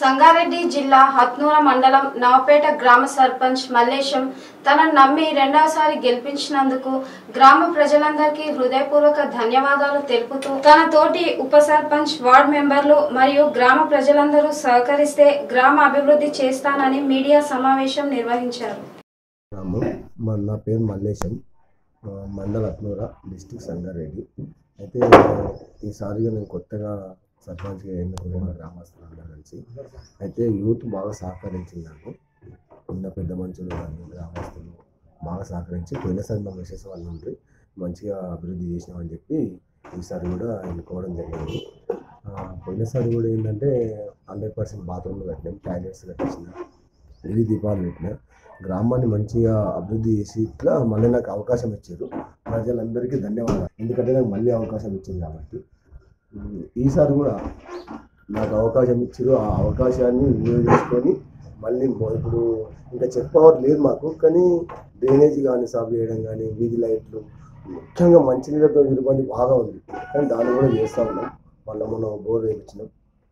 సంగారెడ్డి జిల్లా హత్నూర మండలం నవపేట గ్రామ సర్పంచ్ మల్లేశం తనను నమ్మి రెండవసారి గెలిపించినందుకు గ్రామ ప్రజలందరికీ హృదయపూర్వక ధన్యవాదాలు తెలుపుతూ తన తోటి ఉప సర్పంచ్ వార్డు మెంబర్లు మరియు గ్రామ ప్రజలందరూ సహకరిస్తే గ్రామ అభివృద్ధి చేస్తానని మీడియా సమావేశం నిర్వహించారు. నా పేరు మల్లేశం, మండల హత్నూర, డిస్ట్రిక్ట్ సంగారెడ్డి. అయితే ఈసారిగా నేను కొత్తగా సర్పంచ్గా ఎన్నుకున్న గ్రామస్తులందరూ కలిసి అయితే యూత్ బాగా సహకరించింది. నాకు ఉన్న పెద్ద మనుషులు కానీ గ్రామస్తులు బాగా సహకరించి పోయినసారి మా మెసేజ్ వాళ్ళు ఉంటే మంచిగా అభివృద్ధి చేసినామని చెప్పి ఈసారి కూడా ఎన్నుకోవడం జరిగింది. పోయినసారి కూడా ఏంటంటే 100% బాత్రూమ్లు కట్టినాం, టాయిలెట్స్ కట్టించిన, వీధి దీపాలు పెట్టినా, గ్రామాన్ని మంచిగా అభివృద్ధి చేసి ఇట్లా మళ్ళీ నాకు అవకాశం ఇచ్చారు. ప్రజలందరికీ ధన్యవాదాలు, ఎందుకంటే నాకు మళ్ళీ అవకాశం ఇచ్చింది కాబట్టి. ఈసారి కూడా నాకు అవకాశం ఇచ్చారు. ఆ అవకాశాన్ని వినియోగించుకొని మళ్ళీ ఇప్పుడు ఇంకా చెక్ పవర్ లేదు మాకు, కానీ డ్రైనేజ్ కానీ సాగు చేయడం కానీ, వీధి లైట్లు, ముఖ్యంగా మంచినీళ్ళతో ఇబ్బంది బాగా ఉంది, కానీ దాన్ని కూడా చేస్తూ ఉన్నాం. మళ్ళీ మనం బోర్ వేయించినాం.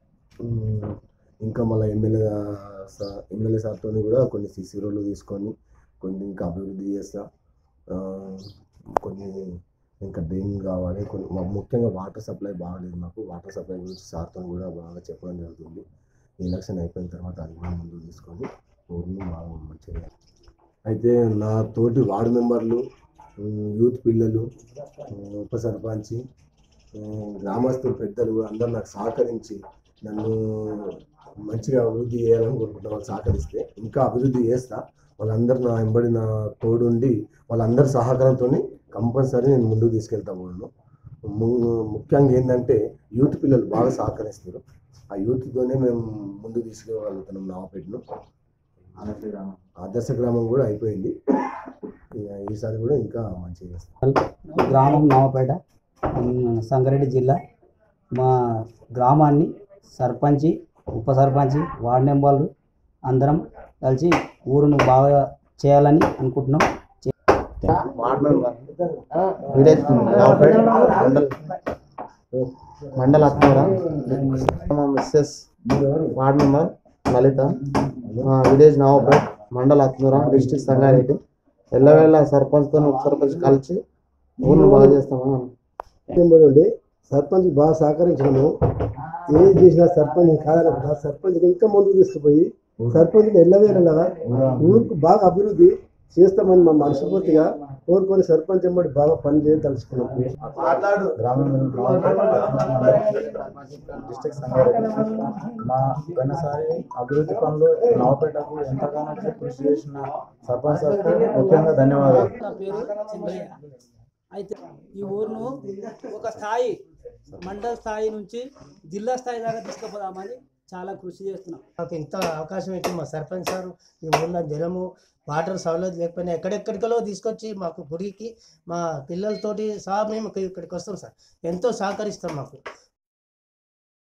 ఇంకా మళ్ళీ ఎమ్మెల్యే సార్తో కూడా కొన్ని సీసీ రోడ్లు తీసుకొని కొన్ని ఇంకా అభివృద్ధి చేస్తా. కొన్ని ఇంకా డ్రైన్ కావాలి, కొన్ని ముఖ్యంగా వాటర్ సప్లై బాగాలేదు మాకు. వాటర్ సప్లై గురించి సార్తో కూడా బాగా చెప్పడం జరుగుతుంది. ఎలక్షన్ అయిపోయిన తర్వాత అది కూడా ముందుకు తీసుకొని ఊరిని బాగా మంచిగా. అయితే నా తోటి వార్డు మెంబర్లు, యూత్ పిల్లలు, ఉప సర్పంచి, గ్రామస్తులు, పెద్దలు అందరూ నాకు సహకరించి నన్ను మంచిగా అభివృద్ధి చేయాలని కోరుకుంటున్నా. వాళ్ళు సహకరిస్తే ఇంకా అభివృద్ధి చేస్తా. వాళ్ళందరూ నా వెంబడి నా తోడుండి వాళ్ళందరి సహకారంతో కంపల్సరీ నేను ముందుకు తీసుకెళ్తా ఉన్నాను. ముఖ్యంగా ఏంటంటే యూత్ పిల్లలు బాగా సహకరిస్తారు. ఆ యూత్తోనే మేము ముందుకు తీసుకెళ్ళగలుగుతున్నాం. నవపేటలో ఆదర్శ గ్రామం కూడా అయిపోయింది. ఈసారి కూడా ఇంకా మంచిగా చేస్తాం. గ్రామం నవపేట, సంగారెడ్డి జిల్లా. మా గ్రామాన్ని సర్పంచి, ఉప సర్పంచి, వార్డు మెంబర్లు అందరం కలిసి ఊరును బాగా చేయాలని అనుకుంటున్నాం. Ward member village Navapeta mandal Hatnoora, Mrs ward member Lalitha, village Navapeta, mandal Hatnoora, district Sangareddy. ఎల్లవేళ సర్పంచ్తో ఉప సర్పంచ్ కలిసి ఊరిని బాగా చేస్తామని సర్పంచ్ బాగా సహకరించడము. ఏది చేసినా సర్పంచ్ కాదనకుండా సర్పంచ్ ఇంకా ముందుకు తీసుకుపోయి సర్పంచ్ని ఎల్లవేళలా ఊరికి బాగా అభివృద్ధి చేస్తామని మా మనస్ఫూర్తిగా కోరుకొని సర్పంచ్ ఎంబడి బాగా పని చేయదలుచుకున్నాం. డిస్ట్రిక్ట్ సంగారెడ్డి మా పోయినసారి అభివృద్ధి పనులు నవపేటకు ఎంతగానో కృషి చేసిన సర్పంచ్ సార్కు ముఖ్యంగా ధన్యవాదాలు. నా పేరు చింతయ్య. అయితే ఈ ఊరును ఒక స్థాయి, మండల స్థాయి నుంచి జిల్లా స్థాయి దాకా తీసుకుపోదామని చాలా కృషి చేస్తున్నాం. నాకు ఇంత అవకాశం ఇచ్చి మా సర్పంచ్ సార్ ఈ ఊళ్ళో జనము వాటర్ సౌలభ్యం లేకపోయినా ఎక్కడెక్కడికలో తీసుకొచ్చి మాకు గుడికి మా పిల్లలతోటి సహా మేము ఇక్కడికి వస్తాం సార్. ఎంతో సహకరిస్తాం మాకు.